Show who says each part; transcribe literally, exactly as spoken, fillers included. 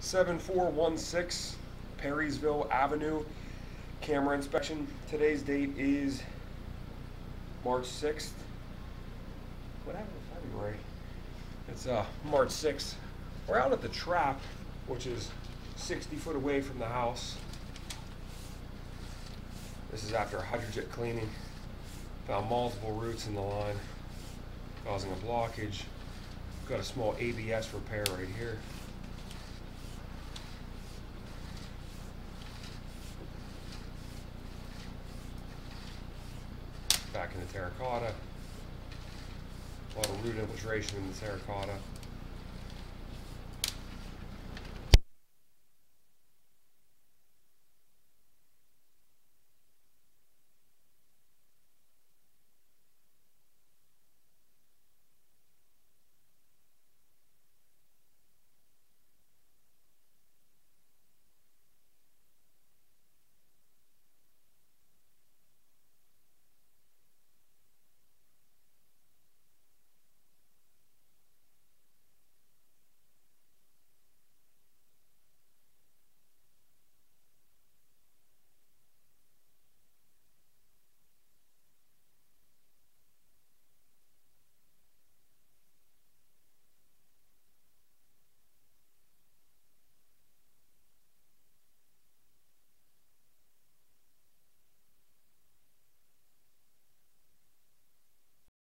Speaker 1: seven four one six Perrysville Avenue, camera inspection. Today's date is March sixth. What happened to February? It's uh, March sixth. We're out at the trap, which is sixty foot away from the house. This is after hydrojet cleaning. Found multiple roots in the line, causing a blockage. Got a small A B S repair right here. Back in the terracotta. A lot of root infiltration in the terracotta.